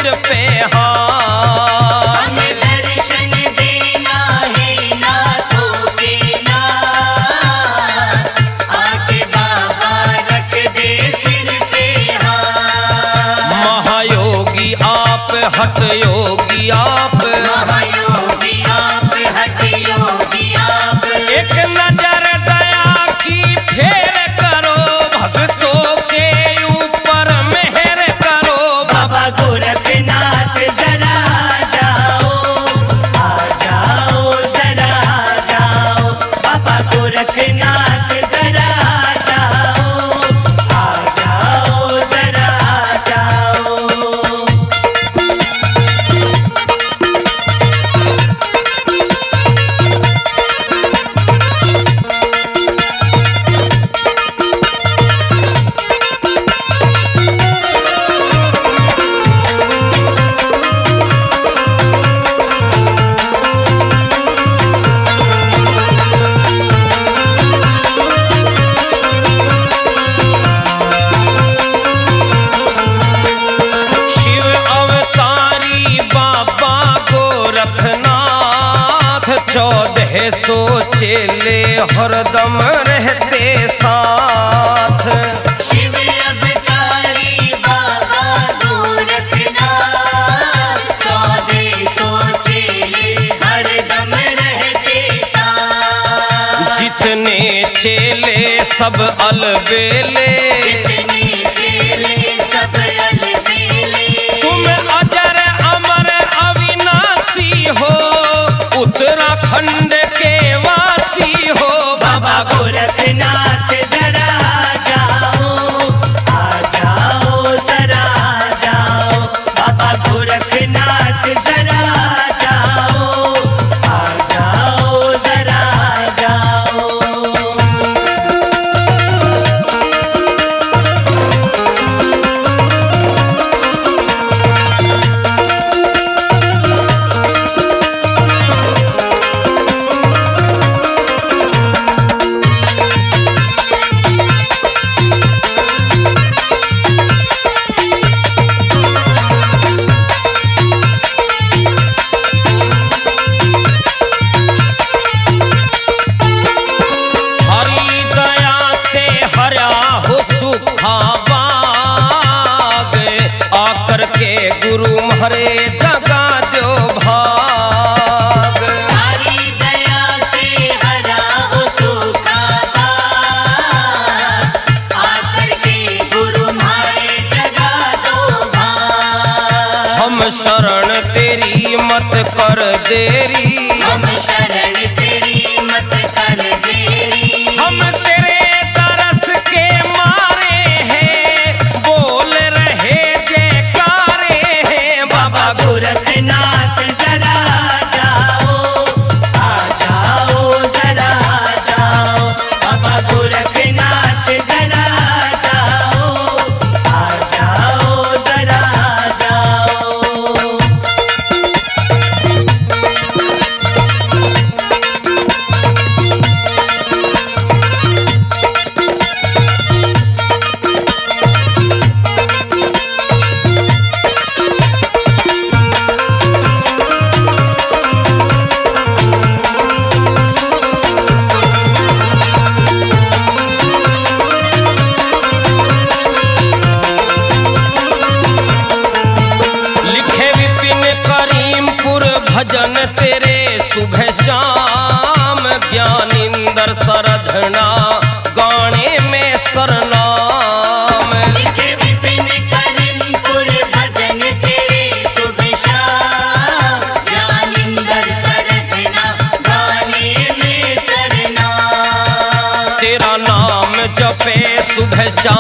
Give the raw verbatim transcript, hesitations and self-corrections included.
पे हाथ। हमें दर्शन देना है नाथों के नाथ, आके बाबा रख दे सिर पे हाथ। महायोगी आप हठ योगी आप, महायोगी आप हठ योगी आप, एक नजर दया की फेर करो, भक्तों के ऊपर मेहर करो। बाबा गोरखनाथ जरा जाओ, आ जाओ जरा जाओ, बाबा गोरखनाथ जरा जाओ, आ जाओ जरा जाओ। शिव अवतारी बाबा गोरखनाथ, चौदह सौ चेले हरदम रहते साथ। शिव अवतारी बाबा गोरखनाथ, चौदह सौ चेले हरदम रहते साथ। जितने चेले सब अलबेले, जितने चेले सब अलबेले, तुम अजर अमर अविनाशी हो, उत्तराखंड के वासी हो। बाबा गोरखनाथ जरा जाओ, आ जाओ जरा जाओ, बाबा गोरखनाथ जरा जाओ, आ जाओ जरा जाओ। हरि दया से हरा हो सूखा बाग, आकर के गुरु महरे जगा दो भाग। हरी दया से हरा हो सूखा बाग, आकर के गुरु मारे जगा दो भाग। हम शरण तेरी मत कर देरी, हम शरण तेरी मत कर देरी, हम तेरे तरस के मारे हैं, बोल रहे जयकारे हैं। बाबा गोरखनाथ जरा जाओ, आ जाओ जरा जाओ, बाबा गोरखनाथ जरा जाओ, आ जाओ जरा जाओ। लिखे विपिन करीमपुर भजन तेरे सुबह शाम, ज्ञानिंदर सरधना गाने में सरनाम। लिखे विपिन करीमपुर भजन तेरे सुबह शाम, ज्ञानिंदर सरधना गाने में सरनाम। तेरा नाम जपे सुबह शाम,